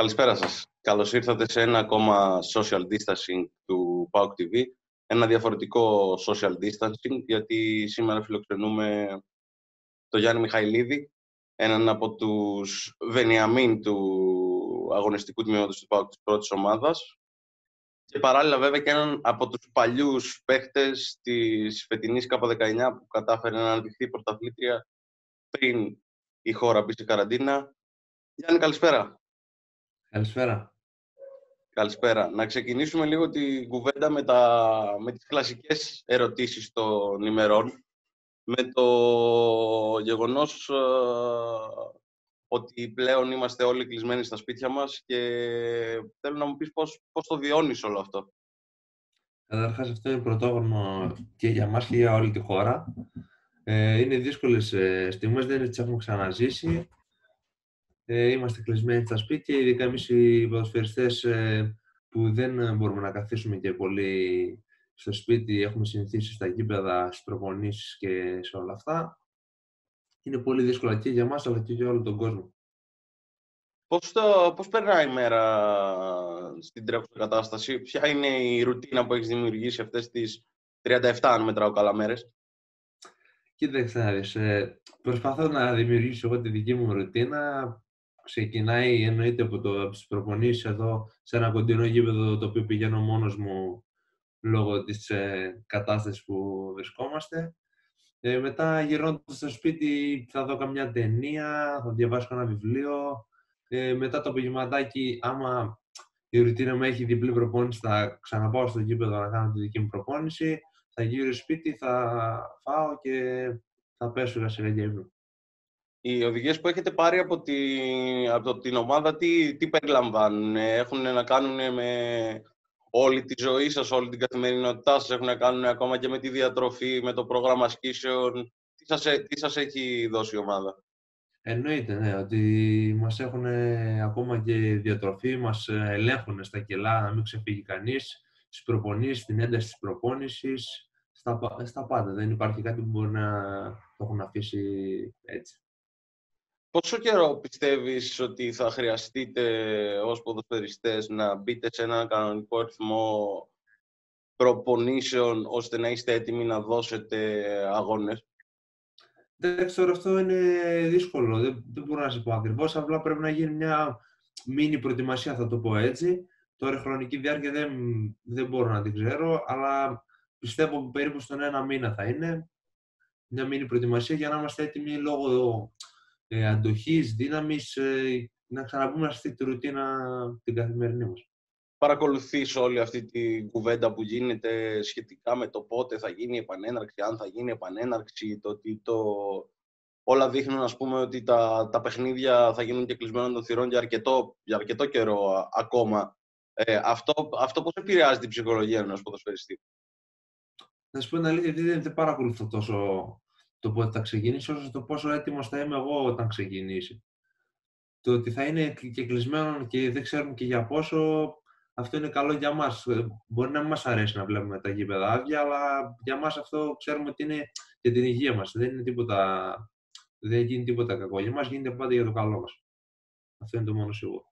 Καλησπέρα σας. Καλώς ήρθατε σε ένα ακόμα social distancing του PAOK TV. Ένα διαφορετικό social distancing, γιατί σήμερα φιλοξενούμε τον Γιάννη Μιχαηλίδη, έναν από τους Βενιαμίν του αγωνιστικού τμήματος του PAOK της πρώτης ομάδας και παράλληλα βέβαια και έναν από τους παλιούς παίχτες της φετινής K19 που κατάφερε να αναδειχθεί πρωταθλήτρια πριν η χώρα μπει σε καραντίνα. Γιάννη, καλησπέρα. Καλησπέρα. Καλησπέρα. Να ξεκινήσουμε λίγο την κουβέντα με τις κλασικές ερωτήσεις των ημερών. Με το γεγονός ότι πλέον είμαστε όλοι κλεισμένοι στα σπίτια μας και θέλω να μου πεις πώς το βιώνεις όλο αυτό. Καταρχάς, αυτό είναι πρωτόγνωρο και για μας και για όλη τη χώρα. Είναι δύσκολες στιγμές, δεν τις έχουμε ξαναζήσει. Είμαστε κλεισμένοι στα σπίτια, ειδικά εμείς οι ποδοσφαιριστές που δεν μπορούμε να καθίσουμε και πολύ στο σπίτι, έχουμε συνηθίσει στα γήπεδα, στις προπονήσεις και σε όλα αυτά. Είναι πολύ δύσκολα και για μας, αλλά και για όλο τον κόσμο. Πώς περνάει η μέρα στην τρέχουσα κατάσταση, ποια είναι η ρουτίνα που έχεις δημιουργήσει αυτές τις 37, αν μετράω καλά, μέρες? Κοίταξε να δεις, προσπαθώ να δημιουργήσω εγώ τη δική μου ρουτίνα. Ξεκινάει εννοείται από τις προπονήσεις εδώ σε ένα κοντινό γήπεδο το οποίο πηγαίνω μόνος μου λόγω της κατάστασης που βρισκόμαστε. Μετά γυρνώντας στο σπίτι θα δω καμιά ταινία, θα διαβάσω ένα βιβλίο. Μετά το απογευματάκι, άμα η ρουτίνα μου έχει διπλή προπόνηση, θα ξαναπάω στο γήπεδο να κάνω τη δική μου προπόνηση. Θα γύρω σπίτι, θα φάω και θα πέσω σιγά σιγά για ύπνο. Οι οδηγίες που έχετε πάρει από την ομάδα, τι περιλαμβάνουν? Έχουν να κάνουν με όλη τη ζωή σας, όλη την καθημερινότητά σας? Έχουν να κάνουν ακόμα και με τη διατροφή, με το πρόγραμμα ασκήσεων? Τι σας έχει δώσει η ομάδα? Εννοείται, ναι, ότι μας έχουν ακόμα και διατροφή, μας ελέγχουν στα κιλά, να μην ξεφύγει κανείς, στις προπονήσεις, στην ένταση της προπόνησης, στα πάντα. Δεν υπάρχει κάτι που μπορεί να το έχουν αφήσει έτσι. Πόσο καιρό πιστεύεις ότι θα χρειαστείτε ως ποδοσφαιριστές να μπείτε σε ένα κανονικό ρυθμό προπονήσεων ώστε να είστε έτοιμοι να δώσετε αγώνες? Εντάξει, τώρα αυτό είναι δύσκολο. Δεν μπορώ να σε πω ακριβώς. Απλά πρέπει να γίνει μια μίνι προετοιμασία, θα το πω έτσι. Τώρα η χρονική διάρκεια δεν μπορώ να την ξέρω, αλλά πιστεύω περίπου στον ένα μήνα θα είναι μια μίνι προετοιμασία για να είμαστε έτοιμοι λόγω αντοχής, δύναμης, να ξαναμπούμε σε αυτή τη ρουτίνα την καθημερινή μας. Παρακολουθείς όλη αυτή την κουβέντα που γίνεται σχετικά με το πότε θα γίνει η επανέναρξη, αν θα γίνει η επανέναρξη, όλα δείχνουν, ας πούμε, ότι τα παιχνίδια θα γίνουν και κλεισμένων των θυρών για αρκετό καιρό ακόμα. Αυτό πώς επηρεάζει την ψυχολογία ενός ποδοσφαιριστή? Να σου πω την αλήθεια, γιατί δεν παρακολουθώ τόσο το πότε θα ξεκινήσει, όσο το πόσο έτοιμος θα είμαι εγώ όταν ξεκινήσει. Το ότι θα είναι και κλεισμένο και δεν ξέρουμε και για πόσο, αυτό είναι καλό για μας. Μπορεί να μην μας αρέσει να βλέπουμε τα γήπεδα άδεια, αλλά για μας αυτό ξέρουμε ότι είναι για την υγεία μας. Δεν γίνει τίποτα κακό. Για μας γίνεται πάντα για το καλό μας. Αυτό είναι το μόνο σίγουρο.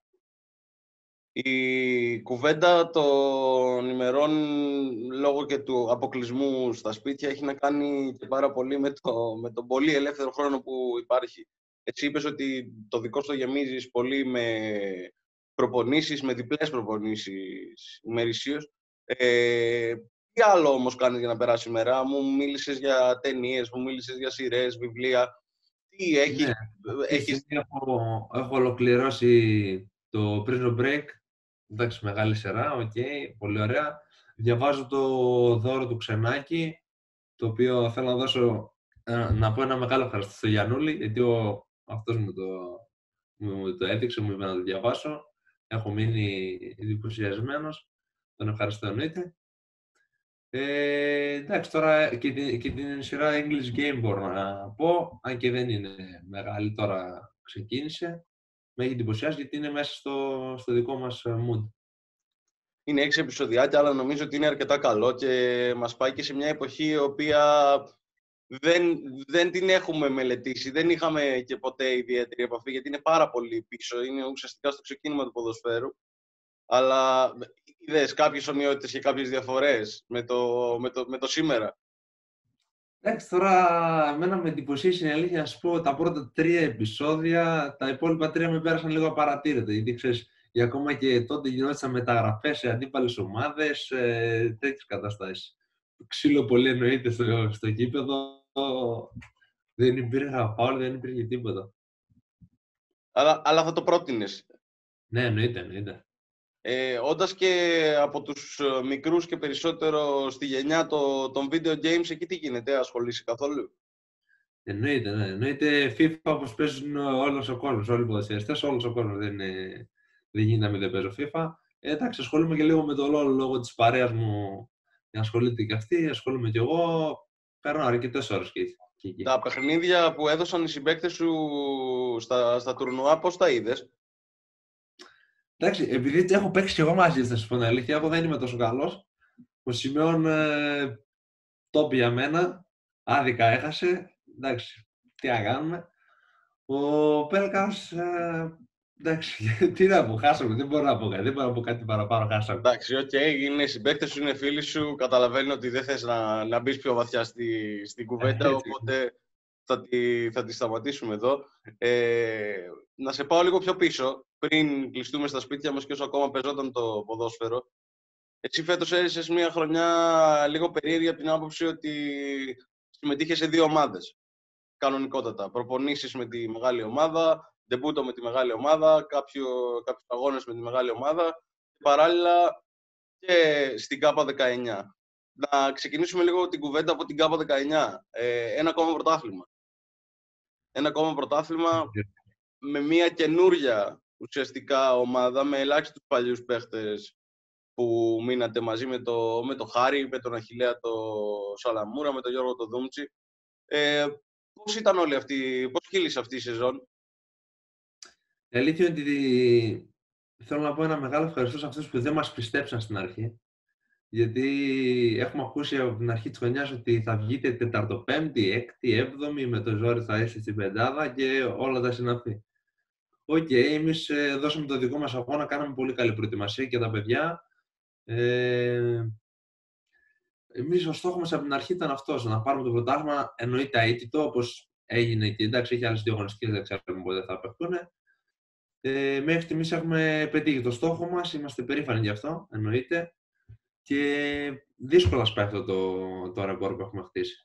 Η κουβέντα των ημερών, λόγω και του αποκλεισμού στα σπίτια, έχει να κάνει και πάρα πολύ με τον πολύ ελεύθερο χρόνο που υπάρχει. Εσύ είπες ότι το δικό σου το γεμίζεις πολύ με προπονήσεις, με διπλές προπονήσεις ημερησίως. Τι άλλο όμως κάνεις για να περάσει η μέρα? Μου μίλησες για ταινίες, μου μίλησες για σειρές, βιβλία. Τι έχεις? Ναι, έχω ολοκληρώσει το Prison Break. Εντάξει, μεγάλη σειρά, οκ, πολύ ωραία. Διαβάζω το δώρο του Ξενάκη, το οποίο θέλω να δώσω, να πω ένα μεγάλο ευχαριστώ στο Γιαννούλη, γιατί αυτός μου το έδειξε, μου είπε να το διαβάσω. Έχω μείνει εντυπωσιασμένος, τον ευχαριστώ εννοείται. Εντάξει, τώρα και την σειρά English Game μπορώ να πω, αν και δεν είναι μεγάλη, τώρα ξεκίνησε. Με έχει εντυπωσιάσει γιατί είναι μέσα στο δικό μας mood. Είναι 6 επεισοδιάκια, αλλά νομίζω ότι είναι αρκετά καλό και μας πάει και σε μια εποχή η οποία δεν την έχουμε μελετήσει, δεν είχαμε και ποτέ ιδιαίτερη επαφή, γιατί είναι πάρα πολύ πίσω, είναι ουσιαστικά στο ξεκίνημα του ποδοσφαίρου. Αλλά είδες κάποιες ομοιότητες και κάποιες διαφορές με το σήμερα. Εντάξει, τώρα εμένα με εντυπωσίασε η αλήθεια να σου πω τα πρώτα 3 επεισόδια, τα υπόλοιπα 3 με πέρασαν λίγο απαρατήρητα. Γιατί ξέρεις, ακόμα και τότε γινόντουσαν μεταγραφές σε αντίπαλες ομάδες, τέτοιες καταστάσεις. Ξύλο πολύ εννοείται στο γήπεδο, δεν υπήρχε φάουλ, δεν υπήρχε τίποτα. Αλλά θα το πρότεινες. Ναι, εννοείται. Όντας και από τους μικρούς και περισσότερο στη γενιά των video games, εκεί τι γίνεται, ασχολείσαι καθόλου? Εννοείται, ναι. Εννοείται FIFA όπως παίζουν όλος ο κόσμος, όλοι οι ποδοσφαιριστές, όλος ο κόσμος. Δεν γίνεται να μην δεν παίζω FIFA. Εντάξει, ασχολούμαι και λίγο με το LOL λόγω της παρέας μου. Ασχολείται και αυτή, ασχολούμαι κι εγώ. Παίρνω αρκετές ώρες και εκεί. Τα παιχνίδια που έδωσαν οι συμπαίκτες σου στα τουρνουά, πώς τα είδες? Εντάξει, επειδή έχω παίξει κι εγώ μαζί, θα σου πω την αλήθεια, εγώ δεν είμαι τόσο καλός. Ο Σιμεών το για μένα, άδικα έχασε. Εντάξει, τι να κάνουμε. Ο Πέλκας, εντάξει, τι να πω, χάσαμε, δεν μπορώ να πω κάτι παραπάνω, χάσαμε. Εντάξει, είναι συμπαίκτες σου, είναι φίλοι σου, καταλαβαίνω ότι δεν θες να μπεις πιο βαθιά στην κουβέντα, οπότε θα τη σταματήσουμε εδώ. Να σε πάω λίγο πιο πίσω, πριν κλειστούμε στα σπίτια μας και όσο ακόμα παίζονταν το ποδόσφαιρο. Εσύ φέτος έζησες μια χρονιά λίγο περίεργη από την άποψη ότι συμμετείχες σε 2 ομάδες. Κανονικότατα. Προπονήσεις με τη μεγάλη ομάδα, ντεμπούτο με τη μεγάλη ομάδα, κάποιους αγώνες με τη μεγάλη ομάδα και παράλληλα και στην ΚΑΠΑ 19. Να ξεκινήσουμε λίγο την κουβέντα από την ΚΑΠΑ 19. Ένα ακόμα πρωτάθλημα με μια καινούρια ουσιαστικά ομάδα, με ελάχιστους παλιούς παίχτες που μείνατε μαζί με το Χάρη, με τον Αχιλλέα το Σαλαμούρα, με τον Γιώργο το Δούμτσι. Πώς ήταν όλοι αυτοί, πώς κύλησε αυτή η σεζόν? Η αλήθεια είναι ότι θέλω να πω ένα μεγάλο ευχαριστώ σε αυτούς που δεν μας πιστέψαν στην αρχή. Γιατί έχουμε ακούσει από την αρχή της χρονιάς ότι θα βγείτε Τεταρτοπέμπτη, Έκτη, Έβδομη, με το ζόρι θα είστε στην πεντάδα και όλα τα συναφή. Οκ, εμείς δώσαμε το δικό μας αγώνα, κάναμε πολύ καλή προετοιμασία και τα παιδιά. Εμείς ο στόχος μας από την αρχή ήταν αυτός, να πάρουμε το πρωτάθλημα, εννοείται αίτητο, όπως έγινε και εντάξει, έχει άλλες 2 αγωνιστικές, δεν ξέρουμε πότε θα παιχτούν. Μέχρι στιγμής έχουμε πετύχει το στόχο μας, είμαστε περήφανοι γι' αυτό, εννοείται. Και δύσκολα σπάει αυτό το ρεκόρ που έχουμε χτίσει.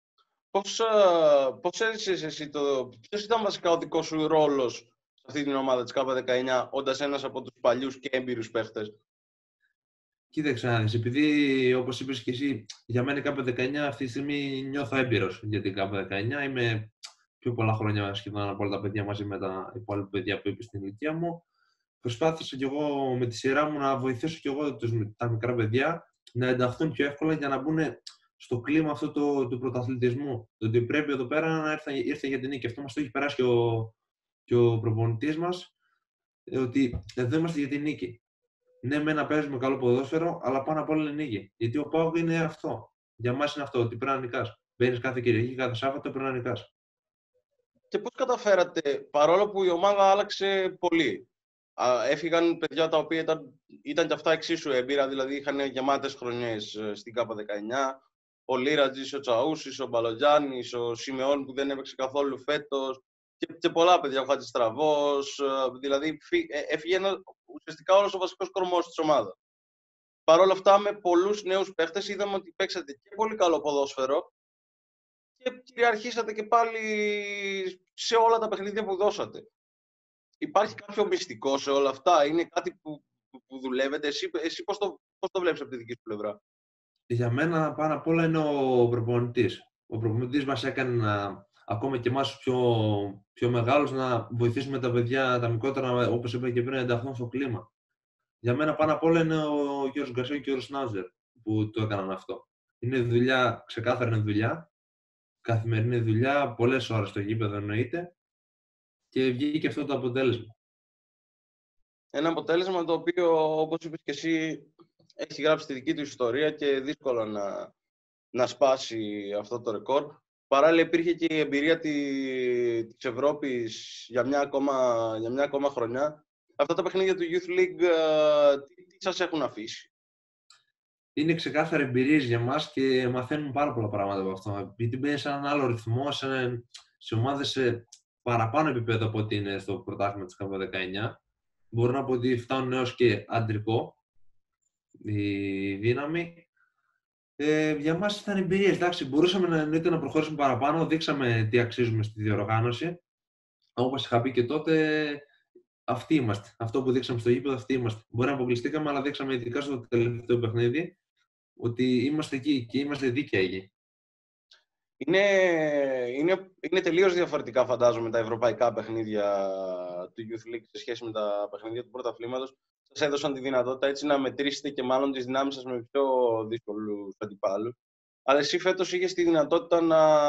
Πώς έζησες εσύ ποιος ήταν βασικά ο δικός σου ρόλος σε αυτή την ομάδα της ΚΑΠΑ19, όντας ένας από τους παλιούς και έμπειρους παίχτες? Κοίταξε να δεις, επειδή όπως είπες και εσύ, για μένα η ΚΑΠΑ19 αυτή τη στιγμή νιώθω έμπειρος για την ΚΑΠΑ19. Είμαι πιο πολλά χρόνια σχεδόν από όλα τα παιδιά μαζί με τα υπόλοιπα παιδιά που είπε στην ηλικία μου. Προσπάθησα κι εγώ με τη σειρά μου να βοηθήσω κι εγώ τα μικρά παιδιά να ενταχθούν πιο εύκολα για να μπουν στο κλίμα αυτό του πρωταθλητισμού. Το ότι πρέπει εδώ πέρα να ήρθε για την νίκη. Αυτό μας το έχει περάσει και ο προπονητής μας, ότι εδώ είμαστε για την νίκη. Ναι, με να παίζουμε καλό ποδόσφαιρο, αλλά πάνω απ' όλα είναι νίκη. Γιατί ο ΠΑΟΚ είναι αυτό. Για μας είναι αυτό, ότι πρέπει να νικάς. Μπαίνεις κάθε Κυριακή, κάθε Σάββατο, πρέπει να νικάς. Και πώς καταφέρατε, παρόλο που η ομάδα άλλαξε πολύ? Έφυγαν παιδιά τα οποία ήταν και αυτά εξίσου έμπειρα, δηλαδή είχαν γεμάτες χρονιές στην ΚΑΠΑ19. Ο Λίρατζης, ο Τσαούσης, ο Μπαλογιάννης, ο Σιμεών που δεν έπαιξε καθόλου φέτος και πολλά παιδιά, ο Χατζηστραβός, δηλαδή έφυγε ουσιαστικά όλος ο βασικός κορμός της ομάδας. Παρ' όλα αυτά, με πολλούς νέους παίχτες είδαμε ότι παίξατε και πολύ καλό ποδόσφαιρο και κυριαρχήσατε και πάλι σε όλα τα παιχνίδια που δώσατε. Υπάρχει κάποιο μυστικό σε όλα αυτά? Είναι κάτι που δουλεύετε? Εσύ πώς το βλέπεις από τη δική σου πλευρά? Για μένα πάνω απ' όλα είναι ο προπονητής. Ο προπονητής μας έκανε ακόμα και εμάς πιο μεγάλους να βοηθήσουμε τα παιδιά, τα μικρότερα, όπως είπα και πριν, να ενταχθούν στο κλίμα. Για μένα πάνω απ' όλα είναι ο Γιώργος Γκαρσία και ο Σνάουζερ που το έκαναν αυτό. Είναι δουλειά, ξεκάθαρα είναι δουλειά, καθημερινή δουλειά, πολλές ώρες στο γήπεδο εννοείται και βγήκε αυτό το αποτέλεσμα. Ένα αποτέλεσμα το οποίο, όπως είπες και εσύ, έχει γράψει τη δική του ιστορία και δύσκολο να σπάσει αυτό το ρεκόρ. παράλληλα υπήρχε και η εμπειρία της Ευρώπης για μια ακόμα χρονιά. Αυτά τα παιχνίδια του Youth League τι σας έχουν αφήσει? Είναι ξεκάθαρη εμπειρίες για μας και μαθαίνουμε πάρα πολλά πράγματα από αυτό. Γιατί μπαίνει σε έναν άλλο ρυθμό, σε ομάδες σε παραπάνω επίπεδο από ό,τι είναι στο πρωτάθλημα της K19. Μπορώ να πω ότι φτάνουν έως και αντρικό η δύναμη. Για μας ήταν εμπειρίες. Εντάξει, μπορούσαμε να προχωρήσουμε παραπάνω, δείξαμε τι αξίζουμε στη διοργάνωση. Όπως είχα πει και τότε, αυτοί είμαστε. Αυτό που δείξαμε στο γήπεδο, αυτοί είμαστε. Μπορεί να αποκλειστήκαμε, αλλά δείξαμε ειδικά στο τελευταίο παιχνίδι ότι είμαστε εκεί και είμαστε δίκαιοι εκεί. Είναι τελείως διαφορετικά, φαντάζομαι, τα ευρωπαϊκά παιχνίδια του Youth League σε σχέση με τα παιχνίδια του πρωταθλήματος. Σας έδωσαν τη δυνατότητα έτσι να μετρήσετε και μάλλον τις δυνάμεις σας με πιο δύσκολους αντιπάλους. Αλλά εσύ φέτος είχες τη δυνατότητα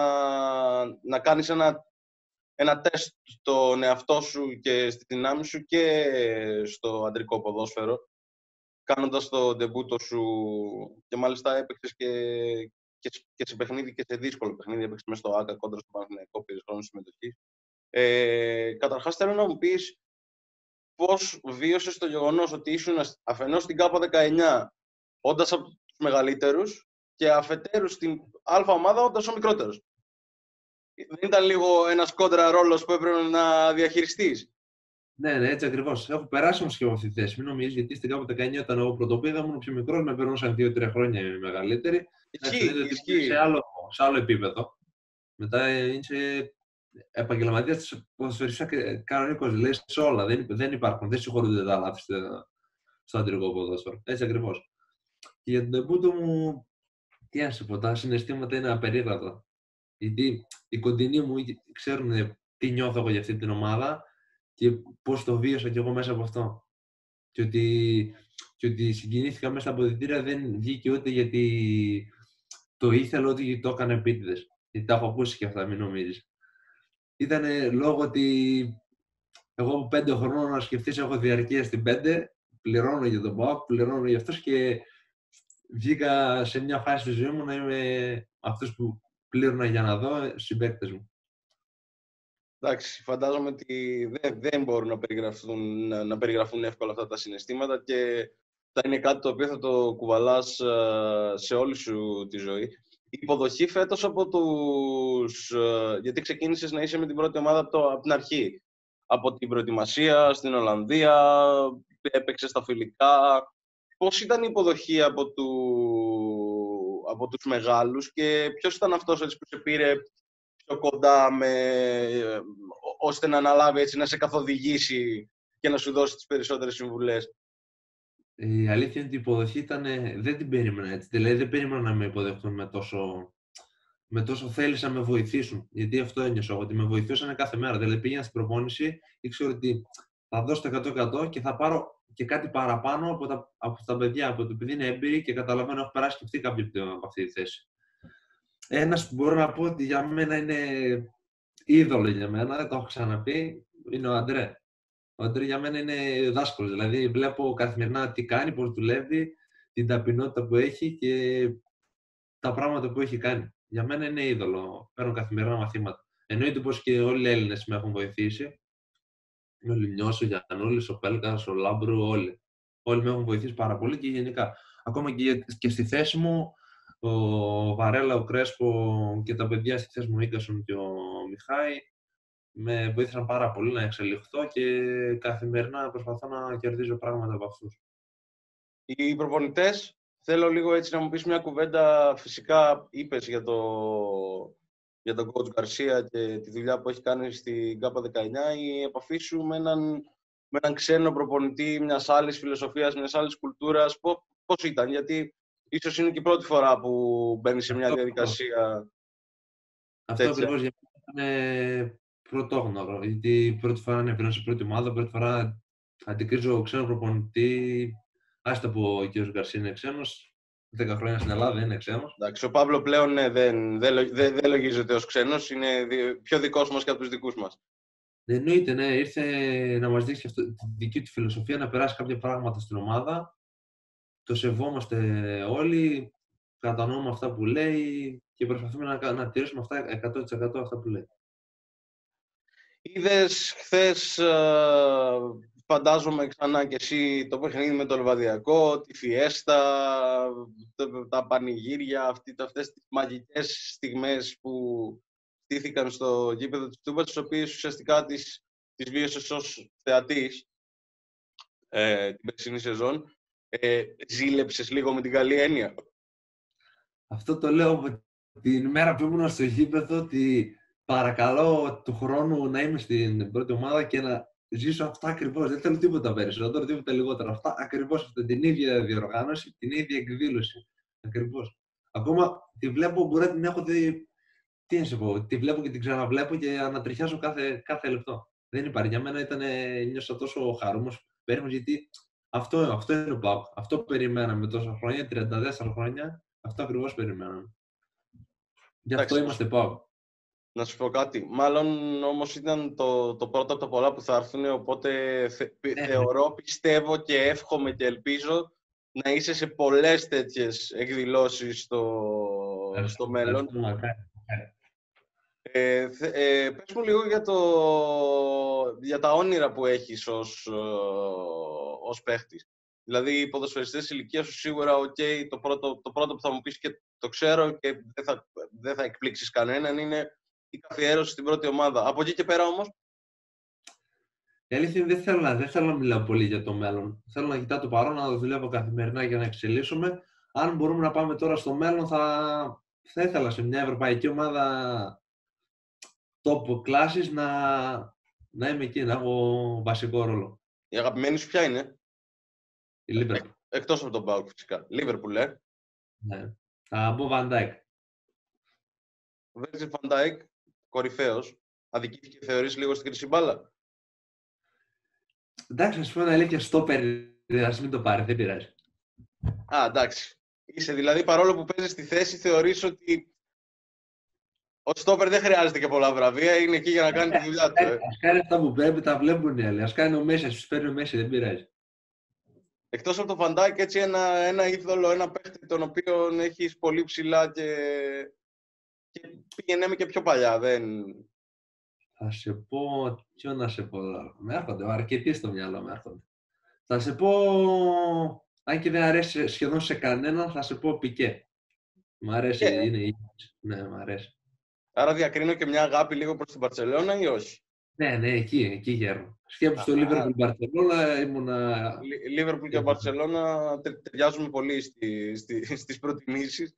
να κάνεις ένα τεστ στον εαυτό σου και στη δυνάμει σου και στο αντρικό ποδόσφαιρο, κάνοντας το ντεμπούτο σου, και μάλιστα έπαιξες και σε παιχνίδι και σε δύσκολο παιχνίδι, έπαιξες μέσα στο ΆΚΑ κόντρα στο Παναθηναϊκό, πήρες χρόνο συμμετοχής. Καταρχάς θέλω να μου πεις πώς βίωσες το γεγονός ότι ήσουν αφενός στην K19 όντας από τους μεγαλύτερους και αφετέρου στην Α ομάδα όντας ο μικρότερος. Δεν ήταν λίγο ένας κόντρα ρόλος που έπρεπε να διαχειριστείς? Ναι, έτσι ακριβώς. Έχω περάσει όμως και εγώ αυτή τη θέση. Μην νομίζεις, γιατί στην K19 όταν εγώ πρωτοπήδα ήμουν πιο μικρός, με περνούσαν 2-3 χρόνια οι μεγαλύτεροι. Ισχύει. Σε άλλο επίπεδο. Μετά είσαι επαγγελματίας ποδοσφαιριστής κανονικός. Λες σε όλα. Δεν υπάρχουν. Δεν συγχωρούνται τα λάθη στο αντρικό ποδόσφαιρο. Έτσι ακριβώς. Και για τον τεμπούτο μου, τι να σου πω, τα συναισθήματα είναι απερίγραπτα. Γιατί οι κοντινοί μου ξέρουν τι νιώθω εγώ για αυτή την ομάδα και πώς το βίωσα κι εγώ μέσα από αυτό. Και ότι συγκινήθηκα μέσα στα αποδυτήρια δεν βγήκε ούτε γιατί το ήθελα, ούτε γιατί το έκανα επίτηδες. Γιατί τα έχω ακούσει και αυτά, μην νομίζεις. Ήταν λόγω ότι εγώ από 5 χρονών, να σκεφτείς, έχω διαρκεία στην 5, πληρώνω για τον ΠΑΟΚ, πληρώνω για αυτός και βγήκα σε μια φάση στη ζωή μου να είμαι αυτός που πλήρωνα για να δω συμπαίκτες μου. Εντάξει, φαντάζομαι ότι δεν μπορούν να περιγραφούν εύκολα αυτά τα συναισθήματα και θα είναι κάτι το οποίο θα το κουβαλάς σε όλη σου τη ζωή. Η υποδοχή φέτος από γιατί ξεκίνησες να είσαι με την πρώτη ομάδα από την αρχή. Από την προετοιμασία στην Ολλανδία, έπαιξες στα φιλικά. Πώς ήταν η υποδοχή από τους μεγάλους και ποιος ήταν αυτός έτσι που σε πήρε πιο κοντά ώστε να αναλάβει, έτσι, να σε καθοδηγήσει και να σου δώσει τις περισσότερες συμβουλές? Η αλήθεια είναι ότι η υποδοχή δεν την περίμενα έτσι. Δηλαδή δεν περίμενα να με υποδεχτούν με τόσο θέλησαν να με βοηθήσουν. Γιατί αυτό ένιωσα, ότι με βοηθούσαν κάθε μέρα. Δηλαδή πήγαινα στην προπόνηση, ήξερα ότι θα δώσω το 100% και θα πάρω και κάτι παραπάνω από τα παιδιά. Από το παιδί είναι έμπειροι και καταλαβαίνω, έχω περάσει και αυτοί κάποιοι από αυτή τη θέση. Ένας που μπορώ να πω ότι για μένα είναι είδωλο για μένα, το έχω ξαναπεί, είναι ο Αντρέ. Ο Αντρέ για μένα είναι δάσκαλος. Δηλαδή βλέπω καθημερινά τι κάνει, πώς δουλεύει, την ταπεινότητα που έχει και τα πράγματα που έχει κάνει. Για μένα είναι είδωλο. Παίρνω καθημερινά μαθήματα. Εννοείται πως και όλοι οι Έλληνες με έχουν βοηθήσει. Ο Λιμνιός, ο Γιαννούλης, ο Πέλκας, ο Λάμπρου, όλοι. Όλοι με έχουν βοηθήσει πάρα πολύ και γενικά. Ακόμα και στη θέση μου, ο Βαρέλα, ο Κρέσπο και τα παιδιά στη θέση μου, ο Ίκασον και ο Μιχάη, με βοήθησαν πάρα πολύ να εξελιχθώ και καθημερινά προσπαθώ να κερδίζω πράγματα από αυτούς. Οι προπονητές, θέλω λίγο έτσι να μου πεις μια κουβέντα. Φυσικά είπες για τον coach Γκαρσία και τη δουλειά που έχει κάνει στην K19. Η επαφή σου με έναν ξένο προπονητή μιας άλλης φιλοσοφίας, μιας άλλης κουλτούρας, πώς ήταν? Γιατί ίσως είναι και η πρώτη φορά που μπαίνεις σε μια διαδικασία. Αυτό ακριβώς για μένα είναι πρωτόγνωρο. Γιατί πρώτη φορά ανεβαίνω σε πρώτη ομάδα, πρώτη φορά αντικρίζω ξένο προπονητή. Άστα που ο κ. Γκαρσία είναι ξένος, 10 χρόνια στην Ελλάδα δεν είναι ξένος. Εντάξει, ο Παύλο πλέον δεν λογίζεται ως ξένος, είναι πιο δικός μας και από τους δικούς μας. Εννοείται, ναι, ήρθε να μας δείξει τη δική του φιλοσοφία, να περάσει κάποια πράγματα στην ομάδα. Το σεβόμαστε όλοι. κατανοούμε αυτά που λέει και προσπαθούμε να τηρήσουμε αυτά 100% αυτά που λέει. Είδες χθες, φαντάζομαι ξανά και εσύ, το παιχνίδι με το Λεβαδιακό, τη φιέστα, τα πανηγύρια, αυτές τις μαγικές στιγμές που στήθηκαν στο γήπεδο της Τούμπας, τις οποίες ουσιαστικά τις βίωσες ως θεατής την περσινή σεζόν. Ζήλεψες λίγο με την καλή έννοια? Αυτό το λέω από την ημέρα που ήμουν στο γήπεδο, ότι παρακαλώ του χρόνου να είμαι στην πρώτη ομάδα και να ζήσω αυτά ακριβώς. Δεν θέλω τίποτα περισσότερο, τίποτα λιγότερο. Αυτά ακριβώς, αυτή την ίδια διοργάνωση, την ίδια εκδήλωση. Ακριβώς. Ακόμα τη βλέπω, μπορεί να την έχω δει. Τι να σου πω, τη βλέπω και την ξαναβλέπω και ανατριχιάζω κάθε λεπτό. Δεν υπάρχει. Για μένα νιώσα τόσο χαρούμενος, περίμενος, γιατί αυτό είναι ο ΠΑΟΚ. Αυτό περιμέναμε τόσα χρόνια, 34 χρόνια. Αυτό ακριβώς περιμέναμε. Γι' αυτό είμαστε ΠΑΟΚ. Να σου πω κάτι. Μάλλον όμως ήταν το πρώτο από τα πολλά που θα έρθουν, οπότε θεωρώ, πιστεύω και εύχομαι και ελπίζω να είσαι σε πολλές τέτοιες εκδηλώσεις στο μέλλον. Πες μου λίγο για τα όνειρα που έχεις ως παίχτης. Δηλαδή, οι ποδοσφαιριστές ηλικίας σου σίγουρα, το πρώτο που θα μου πεις και το ξέρω και δεν θα εκπλήξεις κανέναν, είναι η καθιέρωση στην πρώτη ομάδα. Από εκεί και πέρα όμως. Η αλήθεια είναι δεν θέλω να μιλάω πολύ για το μέλλον. Θέλω να κοιτάω το παρόν, να το δουλεύω καθημερινά για να εξελίσσουμε. Αν μπορούμε να πάμε τώρα στο μέλλον, θα ήθελα σε μια ευρωπαϊκή ομάδα top κλάσης να είμαι εκεί, να έχω βασικό ρόλο. Η αγαπημένη σου ποια είναι? Η Liverpool. Εκτός από τον ΠΑΟΚ φυσικά. Liverpool, Ναι. Θα πω Van Dijk. Ο Virgil van Dijk, κορυφαίος, αδικήθηκε θεωρείς λίγο στην χρυσή μπάλα? Εντάξει, να σου πω την αλήθεια, στόπερ, ας μην το πάρει, δεν πειράζει. Εντάξει. Είσαι δηλαδή, παρόλο που παίζεις στη θέση, θεωρείς ότι ο στόπερ δεν χρειάζεται και πολλά βραβεία, είναι εκεί για να κάνει τη δουλειά του. Ας κάνει αυτά που πρέπει, τα βλέπουν οι άλλοι. Ας κάνει ο Μέση, ας τους παίρνει ο Μέση, δεν πειράζει. Εκτός από το Van Dijk, έτσι ένα είδωλο, ένα παίχτη τον οποίο έχεις πολύ ψηλά και πήγαινε και πιο παλιά, δεν... Θα σε πω, ποιο να σε πω, με έρχονται, αρκετοί στο μυαλό με έρχονται. Θα σε πω, αν και δεν αρέσει σχεδόν σε κανέναν, θα σε πω Πικέ. Μ' αρέσει, είναι ήγιος. Ναι, μ' αρέσει. Άρα διακρίνω και μια αγάπη λίγο προς την Μπαρτσελώνα ή όχι? Ναι, εκεί γέρνω. Σκέψου στο Liverpool Μπαρτσελώνα, ήμουνα... Liverpool και Μπαρτσελώνα ταιριάζουμε πολύ στις προτιμήσεις.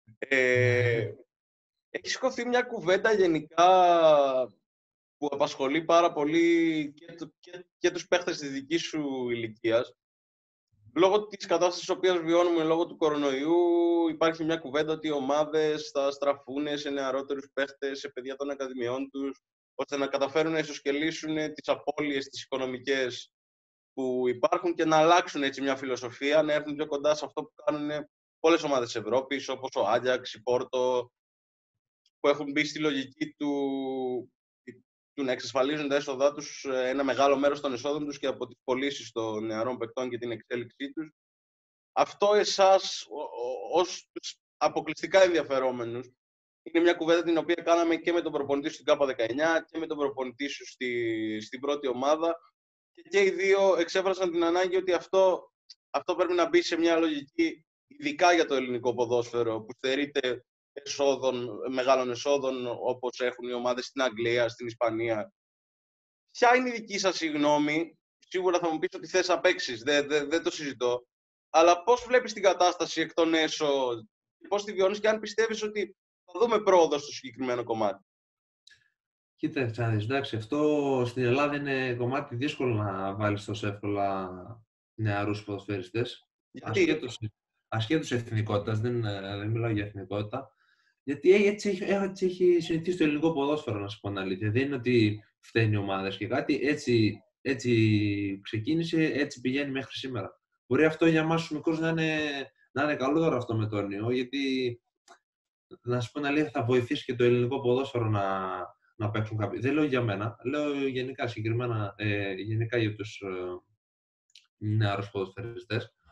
Έχει σηκωθεί μια κουβέντα γενικά που απασχολεί πάρα πολύ και τους παίχτες της δικής σου ηλικίας. Λόγω της κατάστασης της οποίας βιώνουμε λόγω του κορονοϊού, υπάρχει μια κουβέντα ότι οι ομάδες θα στραφούν σε νεαρότερους παίχτες, σε παιδιά των ακαδημιών τους, ώστε να καταφέρουν να ισοσκελίσουν τις απώλειες τις οικονομικές που υπάρχουν και να αλλάξουν έτσι μια φιλοσοφία, να έρθουν πιο κοντά σε αυτό που κάνουν πολλές ομάδες της Ευρώπης, όπως ο Άγιαξ, η Πόρτο, που έχουν μπει στη λογική του να εξασφαλίζουν τα έσοδά τους, ένα μεγάλο μέρος των εσόδων τους και από τις πωλήσεις των νεαρών παικτών και την εξέλιξή τους. Αυτό εσάς, ως τους αποκλειστικά ενδιαφερόμενους, είναι μια κουβέντα την οποία κάναμε και με τον προπονητή σου στην K19 και με τον προπονητή σου στην πρώτη ομάδα και οι δύο εξέφρασαν την ανάγκη ότι αυτό πρέπει να μπει σε μια λογική, ειδικά για το ελληνικό ποδόσφαιρο, που στερείται μεγάλων εσόδων, όπως έχουν οι ομάδες στην Αγγλία, στην Ισπανία. Ποια είναι η δική σας η γνώμη? Σίγουρα θα μου πεις ότι θες να παίξεις, δεν το συζητώ. Αλλά πώς βλέπεις την κατάσταση εκ των έσω, πώς τη βιώνεις και αν πιστεύεις ότι θα δούμε πρόοδο στο συγκεκριμένο κομμάτι? Κοίταξε, εντάξει, αυτό στην Ελλάδα είναι κομμάτι δύσκολο να βάλεις τόσο εύκολα νεαρούς ποδοσφαιριστές. Ασχέτως εθνικότητας, δεν μιλάω για εθνικότητα. Γιατί έτσι έχει συνηθίσει το ελληνικό ποδόσφαιρο, να σου πω την αλήθεια. Δεν είναι ότι φταίνουν οι ομάδες και κάτι. Έτσι ξεκίνησε, έτσι πηγαίνει μέχρι σήμερα. Μπορεί αυτό για εμάς τους μικρούς να είναι καλό τώρα αυτό με το ιό, γιατί να σου πω την αλήθεια θα βοηθήσει και το ελληνικό ποδόσφαιρο να παίξουν κάποιοι. Δεν λέω για μένα, λέω γενικά συγκεκριμένα γενικά για τους νεαρούς ποδοσφαιριστές.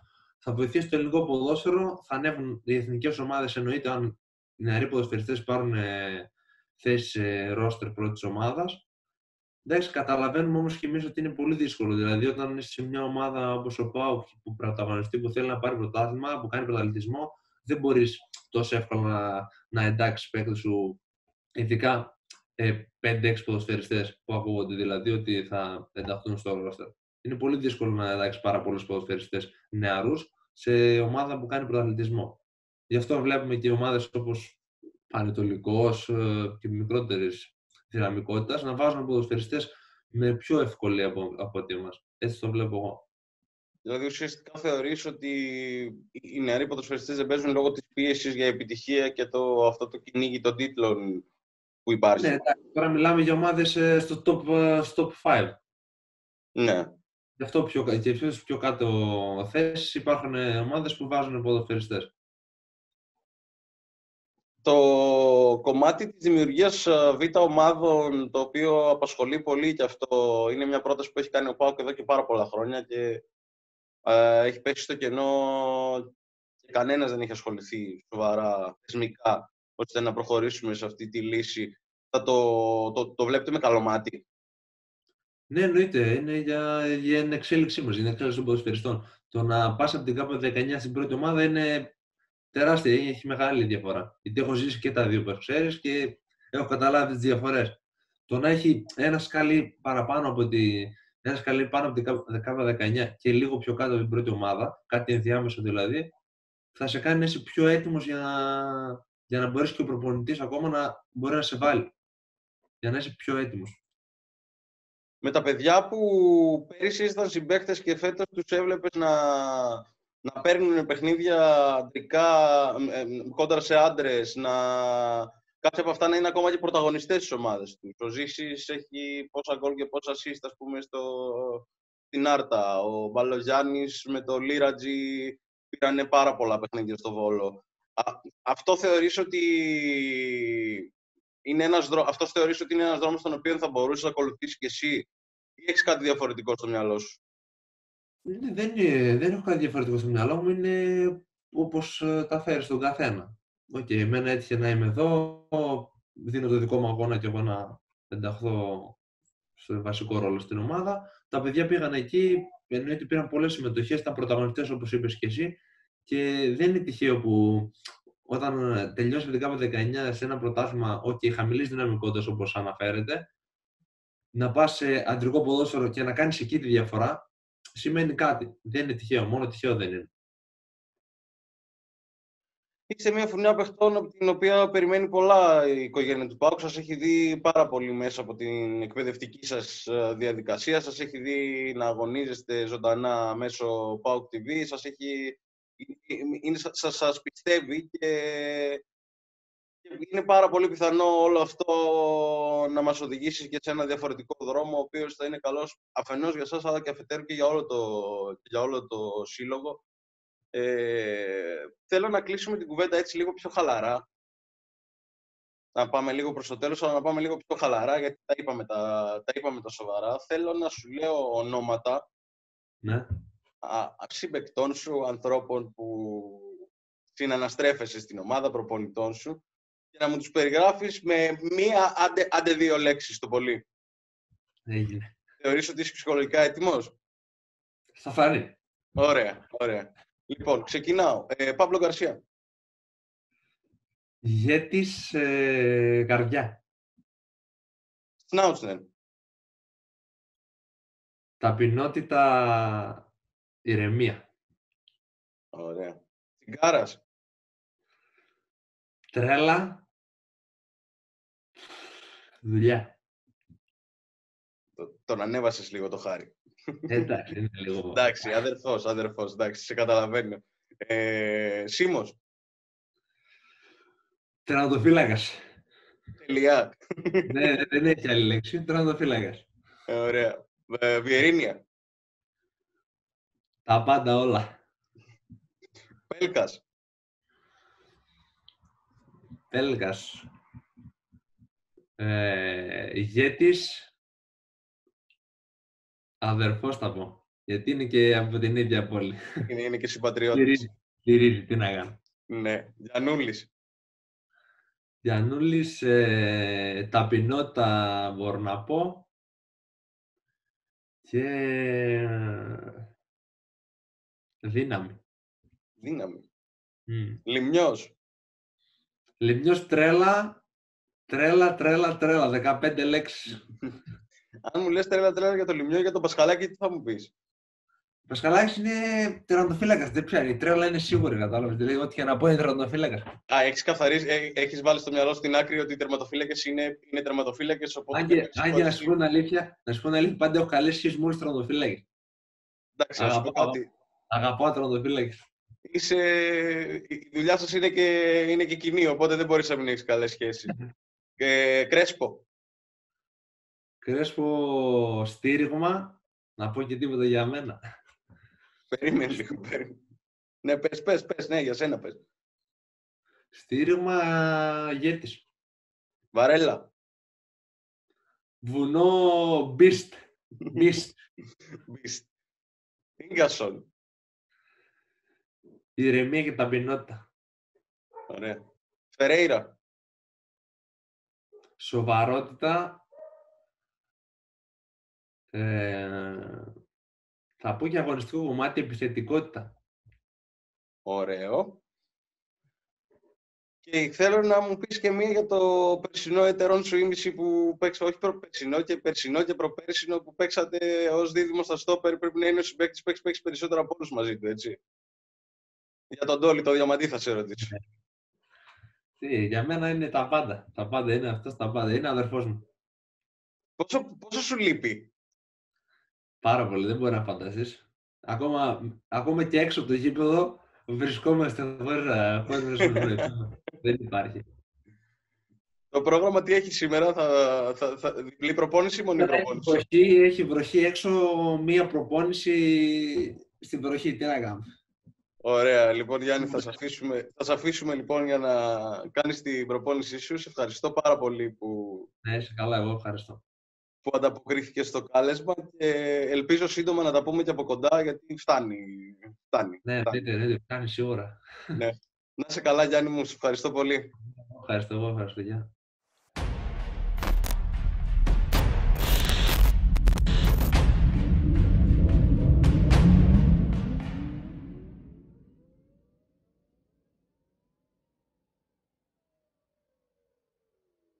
θα βοηθήσει το ελληνικό ποδόσφαιρο, θα ανέβουν οι εθνικές ομάδες, εννοείται αν οι νεαροί ποδοσφαιριστές πάρουν θέση σε ρόστερ πρώτης ομάδας. Εντάξει, καταλαβαίνουμε όμως και εμείς ότι είναι πολύ δύσκολο. Δηλαδή, όταν είσαι σε μια ομάδα όπως ο ΠΑΟΚ που πρωταγωνιστεί, που θέλει να πάρει πρωτάθλημα, που κάνει πρωταθλητισμό, δεν μπορείς τόσο εύκολα να εντάξεις παίκτες σου, ειδικά 5-6 ποδοσφαιριστές που ακούγονται δηλαδή ότι θα ενταχθούν στο ρόστερ. Είναι πολύ δύσκολο να εντάξεις πάρα πολλούς ποδοσφαιριστές νεαρούς σε ομάδα που κάνει πρωταθλητισμό. Γι' αυτό βλέπουμε και ομάδες όπως Πανετολικός και μικρότερης δυναμικότητας να βάζουν ποδοσφαιριστές με πιο ευκολία από ότι εμάς. Έτσι το βλέπω εγώ. Δηλαδή, ουσιαστικά θεωρείς ότι οι νεαροί ποδοσφαιριστές δεν παίζουν λόγω της πίεσης για επιτυχία και αυτό το κυνήγι των τίτλων που υπάρχει. Ναι, τώρα μιλάμε για ομάδες στο top 5. Ναι. Γι' αυτό πιο κάτω θέσεις υπάρχουν ομάδες που βάζουν ποδοσφαιριστές. Το κομμάτι της δημιουργίας β' ομάδων, το οποίο απασχολεί πολύ και αυτό, είναι μια πρόταση που έχει κάνει ο ΠΑΟΚ εδώ και πάρα πολλά χρόνια και έχει πέσει στο κενό και κανένας δεν έχει ασχοληθεί σοβαρά, θεσμικά, ώστε να προχωρήσουμε σε αυτή τη λύση. Θα το βλέπετε με καλό μάτι? Ναι, εννοείται. Είναι για την εξέλιξή μας, για την εξέλιξη των ποδοσφαιριστών. Το να πας από την ΚΑΠΑ 19 στην πρώτη ομάδα είναι τεράστια, έχει μεγάλη διαφορά. Γιατί έχω ζήσει και τα δύο που ξέρεις και έχω καταλάβει τις διαφορές. Το να έχει ένα σκαλί πάνω από την ΚΑΠΑ 19 και λίγο πιο κάτω από την πρώτη ομάδα, κάτι ενδιάμεσο δηλαδή, θα σε κάνει να είσαι πιο έτοιμος για να μπορέσει και ο προπονητής ακόμα να μπορεί να σε βάλει. Για να είσαι πιο έτοιμος. Με τα παιδιά που πέρυσι ήταν συμπαίκτες και φέτος τους έβλεπες να παίρνουν παιχνίδια αντρικά κόντρα σε άντρες, κάποια από αυτά να είναι ακόμα και πρωταγωνιστές στις ομάδες τους. Ο Ζήσης έχει πόσα γκολ και πόσα assist, ας πούμε, στην Άρτα. Ο Μπαλογιάννης με το Λίρατζι πήρανε πάρα πολλά παιχνίδια στο Βόλο. Αυτό θεωρείς ότι είναι ένας δρόμος στον οποίο θα μπορούσες να ακολουθήσεις και εσύ, ή έχεις κάτι διαφορετικό στο μυαλό σου? Δεν έχω κάτι διαφορετικό στο μυαλό μου, είναι όπως τα φέρει στον καθένα. Εμένα έτυχε να είμαι εδώ, δίνω το δικό μου αγώνα και εγώ να ενταχθώ στο βασικό ρόλο στην ομάδα. Τα παιδιά πήγαν εκεί, εννοείται πήραν πολλές συμμετοχές, ήταν πρωταγωνιστές όπως είπες και εσύ και δεν είναι τυχαίο που όταν τελειώσει με την ΚΑΠΑ 19 σε ένα πρωτάθλημα χαμηλής δυναμικότητας όπως αναφέρεται, να πας σε αντρικό ποδόσφαιρο και να κάνεις εκεί τη διαφορά, σημαίνει κάτι. Δεν είναι τυχαίο, μόνο τυχαίο δεν είναι. Είστε μια φουρνιά παιχτών από την οποία περιμένει πολλά η οικογένεια του ΠΑΟΚ. Σας έχει δει πάρα πολύ μέσα από την εκπαιδευτική σας διαδικασία. Σας έχει δει να αγωνίζεστε ζωντανά μέσω ΠΑΟΚ TV. Σας πιστεύει και είναι πάρα πολύ πιθανό όλο αυτό να μας οδηγήσει και σε ένα διαφορετικό δρόμο, ο οποίος θα είναι καλός αφενός για σας, αλλά και αφετέρου και για όλο το σύλλογο. Θέλω να κλείσουμε την κουβέντα έτσι λίγο πιο χαλαρά. Να πάμε λίγο προς το τέλος, αλλά να πάμε λίγο πιο χαλαρά, γιατί τα είπαμε τα σοβαρά. Θέλω να σου λέω ονόματα συμπαικτών σου, ανθρώπων που συναναστρέφεσαι στην ομάδα, προπονητών σου, και να μου τους περιγράφεις με μία άντε δύο λέξεις το πολύ. Έγινε. Θεωρείς ότι είσαι ψυχολογικά έτοιμος? Θα φανεί. Ωραία, ωραία. Λοιπόν, ξεκινάω. Παύλο Γκαρσία. Ηγέτης καρδιά. Σνάουτσνεν. Ταπεινότητα, ηρεμία. Ωραία. Τσιγκάρας. Τρέλα, δουλειά. Τον ανέβασες λίγο το χάρι. Εντάξει, είναι λίγο... Εντάξει, αδερφός, εντάξει, σε καταλαβαίνω. Σίμος. Τερματοφύλακας. Τελεία. Ναι, δεν έχει άλλη λέξη. Τερματοφύλακας. Ωραία. Βιερίνια. Τα πάντα όλα. Πέλκας. Πέλκας. Ηγέτης. Αδερφός θα πω. Γιατί είναι και από την ίδια πόλη. Είναι και συμπατριώτης. Στηρίζει, τι να κάνω. Ναι. Γιαννούλης. Γιαννούλης, ταπεινότητα μπορώ να πω. Και δύναμη. Δύναμη. Mm. Λιμνιός. Λιμνιός τρέλα, 15 λέξεις. Αν μου λες τρέλα για το Λιμνιό, για το Πασχαλάκι, τι θα μου πεις? Ο Πασχαλάκης είναι τερματοφύλακας, δεν πιάνει. Η τρέλα είναι σίγουρη, κατάλαβες. Δηλαδή, ό,τι και να πω είναι τερματοφύλακας. Έχεις καθαρίσει, έχεις βάλει στο μυαλό στην άκρη ότι οι τερματοφύλακες είναι τερματοφύλακες, οπότε... Αν και να σου πω την αλήθεια, πάντα έχω καλές σχέσεις με όλους τους τερματοφύλακες. Εντάξει, να σου πω κάτι. Αγαπάω τερματοφύλακες. Η δουλειά σας είναι και κοινή, οπότε δεν μπορείς να μην έχεις καλές σχέσεις. Κρέσπο. Κρέσπο στήριγμα, να πω και τίποτα για μένα. Περίμενε λίγο, περίμενε. Ναι, πες, ναι, για σένα πες. Στήριγμα ηγέτης. Βαρέλα. Βουνό Μπίστ. Ίγκασον. Ηρεμία και ταπεινότητα. Ωραία. Φερέιρα. Σοβαρότητα. Θα πω και αγωνιστικό κομμάτι, επιθετικότητα. Ωραίο. Και θέλω να μου πεις και μία για το περσινό εταιρών σου ήμιση που παίξατε, όχι περσινό και προπέρσινο που παίξατε ως δίδυμο στα στόπερ. Πρέπει να είναι ο συμπαίκτης που παίξει περισσότερο από όλους μαζί του, έτσι. Για τον Τόλι, το Διαμαντή θα σε ρωτήσω. Για μένα είναι τα πάντα. Τα πάντα είναι αυτός, τα πάντα. Είναι αδερφός μου. Πόσο σου λείπει? Πάρα πολύ, δεν μπορεί να φανταστείς. Ακόμα και έξω από το γήπεδο βρισκόμαστε χωρίς να συνεννοηθούμε. Δεν υπάρχει. Το πρόγραμμα τι έχει σήμερα, διπλή προπόνηση ή μονή προπόνηση? Έχει βροχή έξω, μία προπόνηση στην βροχή. Τι να κάνουμε. Ωραία. Λοιπόν, Γιάννη, θα σε αφήσουμε λοιπόν για να κάνεις την προπόνησή σου. Σε ευχαριστώ πάρα πολύ που... Ναι, είσαι καλά, εγώ ευχαριστώ. Που ανταποκρίθηκες στο κάλεσμα και ελπίζω σύντομα να τα πούμε και από κοντά, γιατί φτάνει. Ναι, φτάνει σίγουρα. Ναι. Να είσαι καλά, Γιάννη μου. Σε ευχαριστώ πολύ. Ευχαριστώ, γεια.